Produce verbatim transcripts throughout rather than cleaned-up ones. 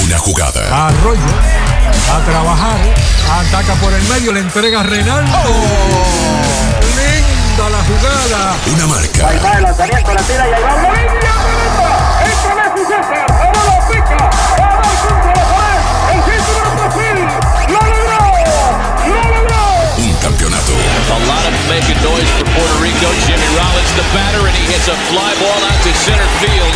Buena jugada. Arroyo, a trabajar, ataca por el medio, le entrega a Reinaldo. Oh. Linda la jugada. Una marca. Ahí va el lanzamiento, la tira y ahí va la línea tremenda. Entra Messi César, ahora lo pica, va a dar punto a la pared. El centro de Brasil, lo logró, lo logró. Un campeonato. A lot of making noise for Puerto Rico. Jimmy Rollins, the batter, and he hits a fly ball out to center field.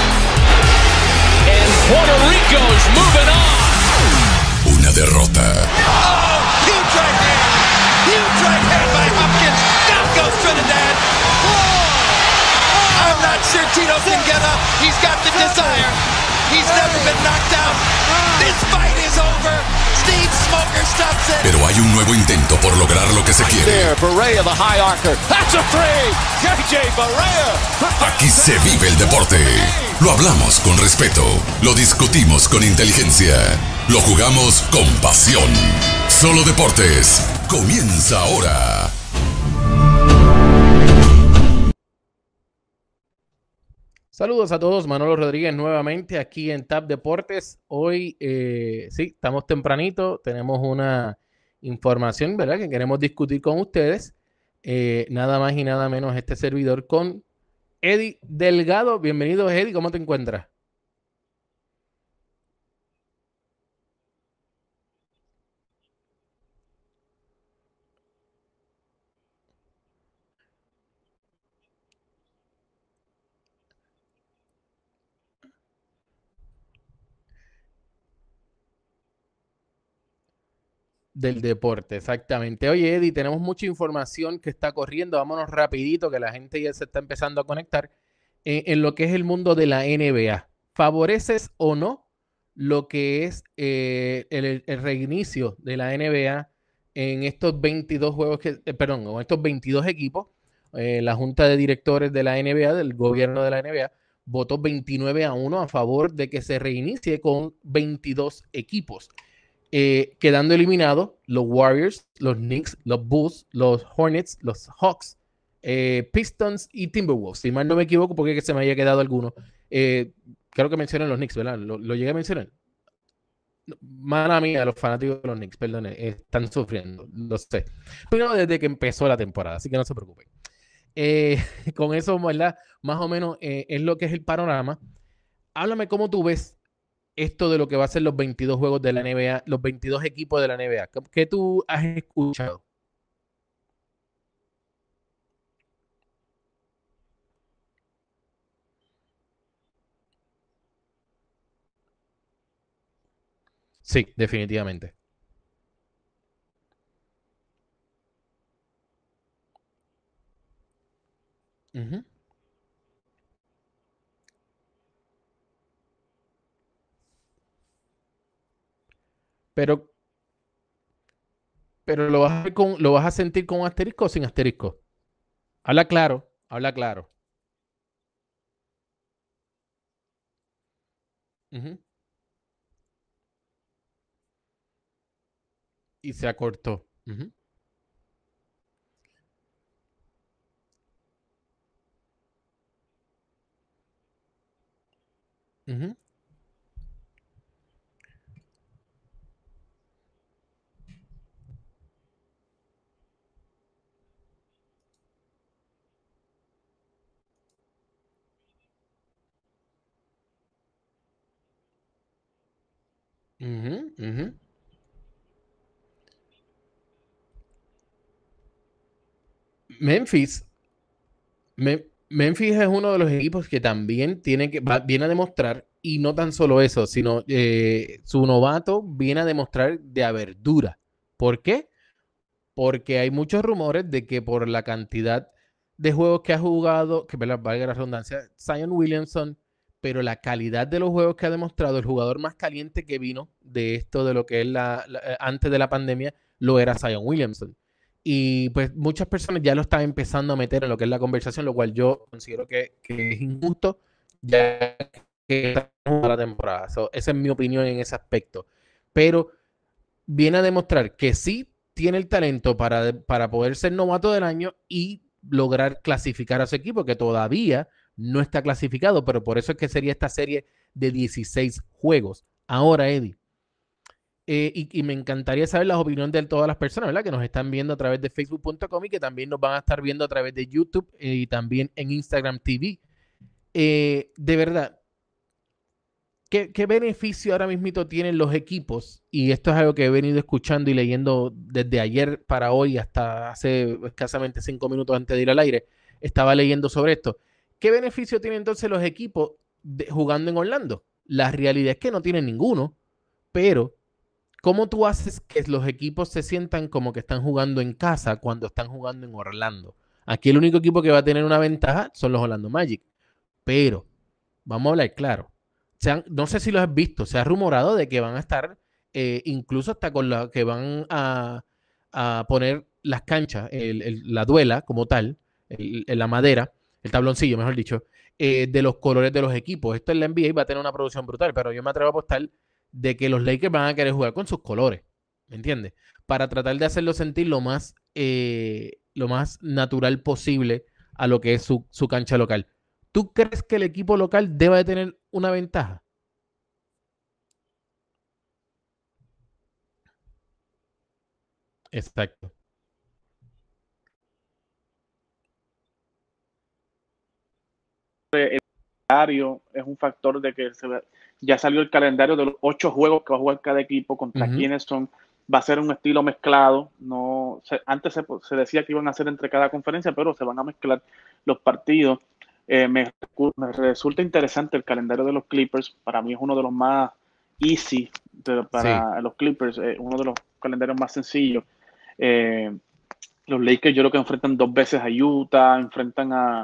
And Puerto Rico's moving on. Una derrota. Oh, huge right hand. Huge right hand by Hopkins. Down goes Trinidad. Oh, I'm not sure Tito can get up. He's got the desire. He's never been knocked out. This fight is over. Steve Smoker stops it. Pero hay un nuevo intento por lograr lo que se quiere. There, Barea, the high archer. That's a three. J J Barea. Aquí se vive el deporte. Lo hablamos con respeto. Lo discutimos con inteligencia. Lo jugamos con pasión. Solo Deportes comienza ahora. Saludos a todos, Manolo Rodríguez nuevamente aquí en Tap Deportes. Hoy, eh, sí, estamos tempranito, tenemos una información, ¿verdad?, que queremos discutir con ustedes. Eh, nada más y nada menos este servidor con Eddie Delgado. Bienvenido, Eddie, ¿cómo te encuentras? Del deporte, exactamente. Oye, Eddie, tenemos mucha información que está corriendo. Vámonos rapidito, que la gente ya se está empezando a conectar eh, en lo que es el mundo de la N B A. ¿Favoreces o no lo que es eh, el, el reinicio de la N B A en estos veintidós juegos, que, eh, perdón, en estos veintidós equipos? Eh, la Junta de Directores de la N B A, del gobierno de la N B A, votó veintinueve a uno a favor de que se reinicie con veintidós equipos. Eh, quedando eliminados los Warriors, los Knicks, los Bulls, los Hornets, los Hawks, eh, Pistons y Timberwolves. Si mal no me equivoco, porque es que se me haya quedado alguno. Eh, creo que mencioné los Knicks, ¿verdad? ¿Lo, lo llegué a mencionar? Mala mía, los fanáticos de los Knicks, perdón, están sufriendo, lo sé. Pero desde que empezó la temporada, así que no se preocupen. Eh, con eso, ¿verdad? Más o menos eh, es lo que es el panorama. Háblame cómo tú ves esto de lo que va a ser los veintidós juegos de la N B A, los veintidós equipos de la N B A. ¿Qué tú has escuchado? Sí, definitivamente. Uh-huh. Pero, pero lo vas a ver con, lo vas a sentir con asterisco o sin asterisco. Habla claro, habla claro. Uh-huh. Y se acortó. Uh-huh. Uh-huh. Uh-huh. Uh-huh. Memphis, Me- Memphis es uno de los equipos que también tiene que, va- viene a demostrar, y no tan solo eso, sino eh, su novato viene a demostrar de abertura. ¿Por qué? Porque hay muchos rumores de que por la cantidad de juegos que ha jugado, que ¿verdad?, valga la redundancia, Zion Williamson, pero la calidad de los juegos que ha demostrado, el jugador más caliente que vino de esto, de lo que es la, la- eh, antes de la pandemia, lo era Zion Williamson. Y pues muchas personas ya lo están empezando a meter en lo que es la conversación, lo cual yo considero que, que es injusto, ya que estamos a la temporada. So, esa es mi opinión en ese aspecto. Pero viene a demostrar que sí tiene el talento para, para poder ser novato del año y lograr clasificar a su equipo, que todavía no está clasificado, pero por eso es que sería esta serie de dieciséis juegos. Ahora, Eddie, eh, y, y me encantaría saber las opiniones de todas las personas, ¿verdad? Que nos están viendo a través de facebook punto com y que también nos van a estar viendo a través de YouTube eh, y también en Instagram T V. Eh, de verdad, ¿qué, ¿qué beneficio ahora mismito tienen los equipos? Y esto es algo que he venido escuchando y leyendo desde ayer para hoy hasta hace escasamente cinco minutos antes de ir al aire. Estaba leyendo sobre esto. ¿Qué beneficio tienen entonces los equipos de, jugando en Orlando? La realidad es que no tienen ninguno, pero ¿cómo tú haces que los equipos se sientan como que están jugando en casa cuando están jugando en Orlando? Aquí el único equipo que va a tener una ventaja son los Orlando Magic. Pero, vamos a hablar claro. Se han, no sé si lo has visto, se ha rumorado de que van a estar, eh, incluso hasta con la que van a, a poner las canchas, el, el, la duela como tal, el, el, la madera, el tabloncillo, mejor dicho, eh, de los colores de los equipos. Esto en la N B A va a tener una producción brutal, pero yo me atrevo a apostar de que los Lakers van a querer jugar con sus colores, ¿me entiendes? Para tratar de hacerlo sentir lo más, eh, lo más natural posible a lo que es su, su cancha local. ¿Tú crees que el equipo local debe de tener una ventaja? Exacto. El calendario es un factor de que se ve, ya salió el calendario de los ocho juegos que va a jugar cada equipo, contra uh-huh. quiénes son. Va a ser un estilo mezclado. No, se, antes se, se decía que iban a hacer entre cada conferencia, pero se van a mezclar los partidos. Eh, me, me resulta interesante el calendario de los Clippers. Para mí es uno de los más easy de, para sí. los Clippers, eh, uno de los calendarios más sencillos. Eh, los Lakers yo creo que enfrentan dos veces a Utah, enfrentan a,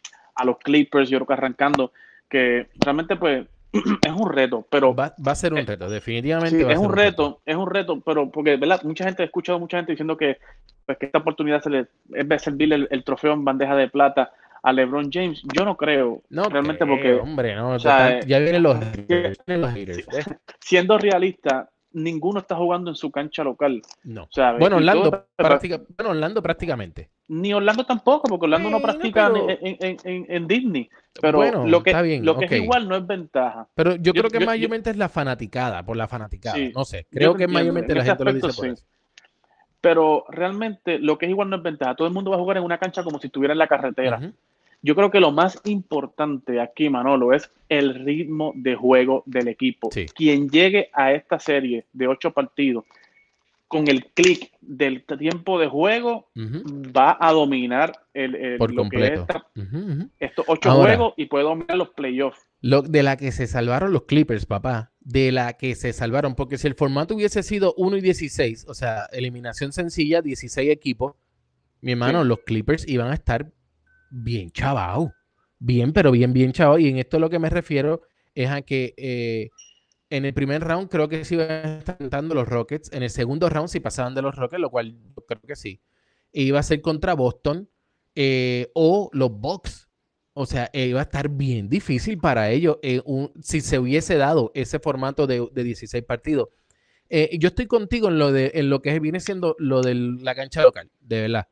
a los Clippers, yo creo que arrancando, que realmente pues es un reto, pero va, va a ser un reto, definitivamente sí, va a es ser un un reto, reto, es un reto, pero porque verdad, mucha gente, he escuchado a mucha gente diciendo que, pues, que esta oportunidad se le, es de servirle el, el trofeo en bandeja de plata a LeBron James. Yo no creo, no realmente creo, porque hombre, no, o sea, total, ya vienen los, vienen los haters, ¿eh? Siendo realista, ninguno está jugando en su cancha local. No. ¿Sabes? Bueno, Orlando, todo, práctica, bueno, Orlando prácticamente. Ni Orlando tampoco, porque Orlando sí, no practica no, pero... en, en, en, en Disney. Pero bueno, lo que, bien, lo que okay. es igual no es ventaja. Pero yo, yo creo que yo, mayormente yo, es la fanaticada, por la fanaticada. Sí, no sé, creo que mayormente la gente aspecto, lo dice por sí. eso. Pero realmente lo que es igual no es ventaja. Todo el mundo va a jugar en una cancha como si estuviera en la carretera. Uh-huh. Yo creo que lo más importante aquí, Manolo, es el ritmo de juego del equipo. Sí. Quien llegue a esta serie de ocho partidos con el clic del tiempo de juego, uh-huh. va a dominar el, el, Por lo completo. que es esta, uh-huh, uh-huh. estos ocho Ahora, juegos y puede dominar los playoffs. Lo, de la que se salvaron los Clippers, papá. De la que se salvaron. Porque si el formato hubiese sido uno y dieciséis, o sea, eliminación sencilla, dieciséis equipos, mi hermano, sí. los Clippers iban a estar bien chavados. Bien, pero bien, bien chavados. Y en esto lo que me refiero es a que... Eh, en el primer round creo que sí iban a estar enfrentando los Rockets. En el segundo round sí pasaban de los Rockets, lo cual yo creo que sí. E iba a ser contra Boston eh, o los Bucks. O sea, eh, iba a estar bien difícil para ellos eh, un, si se hubiese dado ese formato de, de dieciséis partidos. Eh, yo estoy contigo en lo, de, en lo que viene siendo lo de la cancha local, de verdad.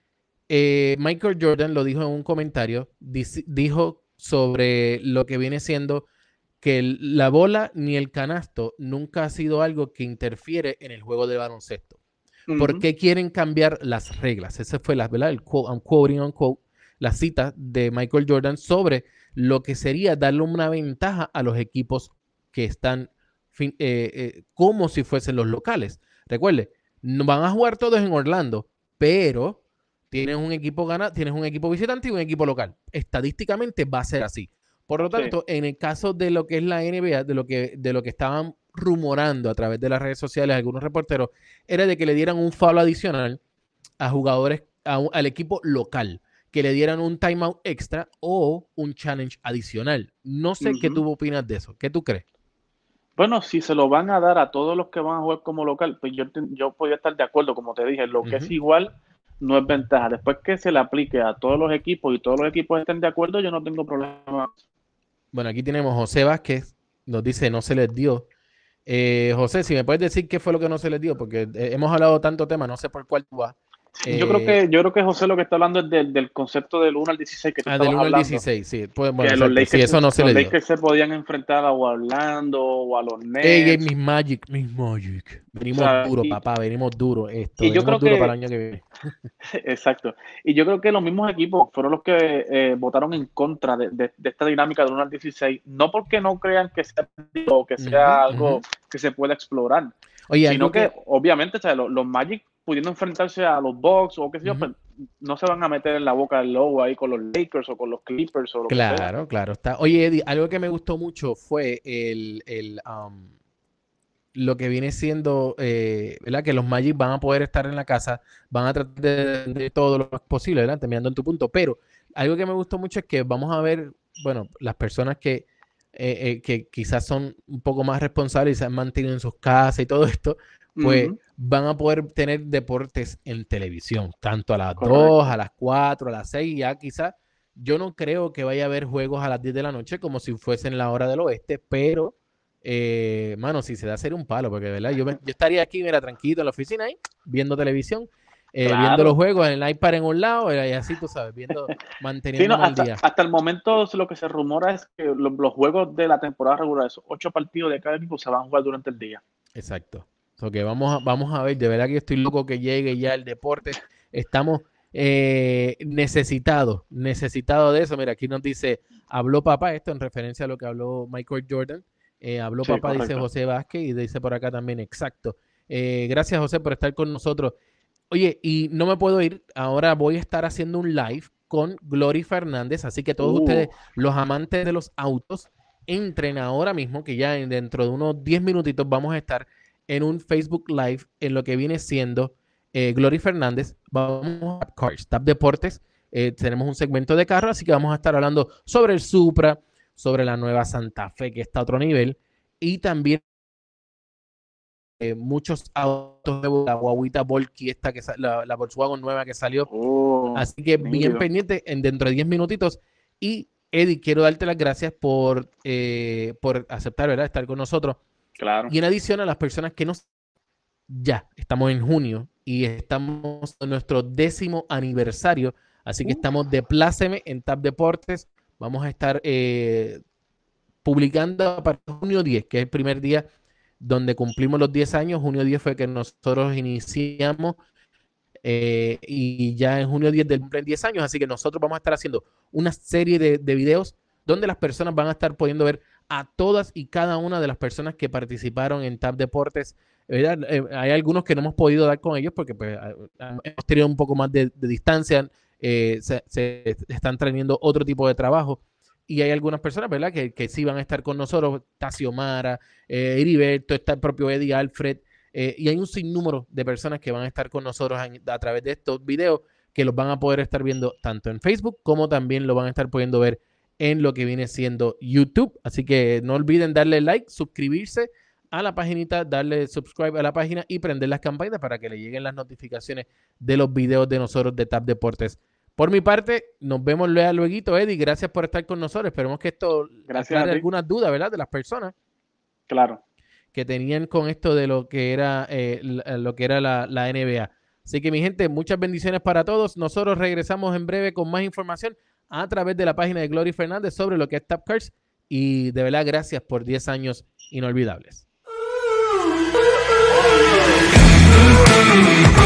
Eh, Michael Jordan lo dijo en un comentario, dijo sobre lo que viene siendo que la bola ni el canasto nunca ha sido algo que interfiere en el juego de baloncesto. Uh-huh. ¿Por qué quieren cambiar las reglas? Esa fue la, ¿verdad? El quote, I'm quoting, unquote, la cita de Michael Jordan sobre lo que sería darle una ventaja a los equipos que están fin, eh, eh, como si fuesen los locales. Recuerde, no van a jugar todos en Orlando, pero tienes un equipo gana, tienes un equipo visitante y un equipo local. Estadísticamente va a ser así. Por lo tanto, sí. en el caso de lo que es la N B A, de lo que, de lo que estaban rumorando a través de las redes sociales algunos reporteros, era de que le dieran un foul adicional a jugadores, a un, al equipo local, que le dieran un timeout extra o un challenge adicional. No sé uh-huh. qué tú opinas de eso. ¿Qué tú crees? Bueno, si se lo van a dar a todos los que van a jugar como local, pues yo, yo podría estar de acuerdo, como te dije, lo que uh-huh. es igual no es ventaja. Después que se le aplique a todos los equipos y todos los equipos estén de acuerdo, yo no tengo problema. Bueno, aquí tenemos José Vázquez, nos dice no se les dio. Eh, José, si me puedes decir qué fue lo que no se les dio, porque eh, hemos hablado tanto tema, no sé por cuál tú vas. Eh, yo creo que yo creo que José lo que está hablando es del, del concepto del uno al dieciséis que tú ah, del estabas uno al hablando. dieciséis, sí. Pues, bueno, Que exacto, los Lakers, sí, eso no se los le dio. Lakers se podían enfrentar a Orlando o a los Ey, ey, Nets. mis Magic, mis Magic. Venimos O sea, duros, y- papá, venimos duros. Esto, y yo venimos creo duros que- para el año que viene. Exacto. Y yo creo que los mismos equipos fueron los que eh, votaron en contra de, de- de esta dinámica del uno al dieciséis, no porque no crean que sea, o que sea Ujú, algo ujú. que se pueda explorar, Oye, sino algo que, que... obviamente, o sea, los, los Magic pudiendo enfrentarse a los Bucks o qué sé yo, Ujú. pues no se van a meter en la boca del lobo ahí con los Lakers o con los Clippers o lo que sea. Claro, claro, está. Oye, Eddie, algo que me gustó mucho fue el, el um, lo que viene siendo, eh, ¿verdad? Que los Magic van a poder estar en la casa, van a tratar de, de todo lo más posible, ¿verdad? Terminando en tu punto, pero algo que me gustó mucho es que vamos a ver, bueno, las personas que, eh, eh, que quizás son un poco más responsables y se han mantenido en sus casas y todo esto, pues Ujú. van a poder tener deportes en televisión, tanto a las Correcto. dos, a las cuatro, a las seis, ya quizás. Yo no creo que vaya a haber juegos a las diez de la noche como si fuesen la hora del oeste, pero, eh, mano, si se da sería un palo, porque, ¿verdad? Yo, me- yo estaría aquí, mira, tranquilo en la oficina ahí, viendo televisión, eh, Claro. viendo los juegos, en el iPad en un lado, y así, tú sabes, viendo, Sí, no, manteniéndome al hasta, día. hasta el momento lo que se rumora es que lo- los juegos de la temporada regular, esos ocho partidos de cada equipo, se van a jugar durante el día. Exacto. So que vamos a, vamos a ver, de verdad que yo estoy loco que llegue ya el deporte. Estamos eh, necesitados, necesitados de eso. Mira, aquí nos dice, habló papá, esto en referencia a lo que habló Michael Jordan. Eh, habló Sí, papá, dice correcto. José Vázquez, y dice por acá también, exacto. Eh, gracias, José, por estar con nosotros. Oye, y no me puedo ir, ahora voy a estar haciendo un live con Glory Fernández, así que todos Uh. ustedes, los amantes de los autos, entren ahora mismo, que ya en- dentro de unos diez minutitos vamos a estar en un Facebook Live en lo que viene siendo eh, Glory Fernández. Vamos a Cars, Tap Deportes. Eh, tenemos un segmento de carro, así que vamos a estar hablando sobre el Supra, sobre la nueva Santa Fe, que está a otro nivel, y también eh, muchos autos nuevos, la guaguita Volky, esta que sa- la, la Volkswagen nueva que salió. Uh, Así que bien nítido. pendiente en dentro de diez minutitos. Y Eddie, quiero darte las gracias por, eh, por aceptar, ¿verdad? Estar con nosotros. Claro. Y en adición a las personas que nos... Ya, estamos en junio y estamos en nuestro décimo aniversario. Así que estamos de pláceme en Tap Deportes. Vamos a estar eh, publicando a partir de junio diez, que es el primer día donde cumplimos los diez años. Junio diez fue que nosotros iniciamos eh, y ya en junio diez del cumplen diez años. Así que nosotros vamos a estar haciendo una serie de, de videos donde las personas van a estar pudiendo ver a todas y cada una de las personas que participaron en Tap Deportes. ¿Verdad? Eh, hay algunos que no hemos podido dar con ellos porque pues, hemos tenido un poco más de, de distancia, eh, se, se están teniendo otro tipo de trabajo, y hay algunas personas, ¿verdad?, que, que sí van a estar con nosotros, Tasiomara, eh, Heriberto, está el propio Eddie Alfred, eh, y hay un sinnúmero de personas que van a estar con nosotros en, a través de estos videos, que los van a poder estar viendo tanto en Facebook como también lo van a estar pudiendo ver en lo que viene siendo YouTube. Así que no olviden darle like, suscribirse a la paginita, darle subscribe a la página y prender las campanas para que le lleguen las notificaciones de los videos de nosotros de Tap Deportes. Por mi parte, nos vemos luego, Eddie. Gracias por estar con nosotros. Esperemos que esto aclare algunas dudas, ¿verdad?, de las personas. Claro. Que tenían con esto de lo que era, eh, lo que era la, la N B A. Así que, mi gente, muchas bendiciones para todos. Nosotros regresamos en breve con más información a través de la página de Glory Fernández sobre lo que es Tap Cars. Y de verdad, gracias por diez años inolvidables. Thank you.